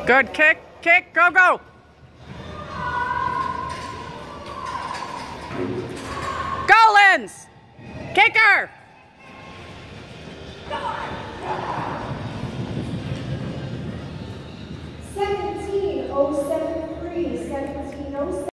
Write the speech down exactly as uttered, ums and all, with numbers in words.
Good kick, kick, go, go. Go, Linz. Kicker. seventeen oh seven three, seventeen oh seven.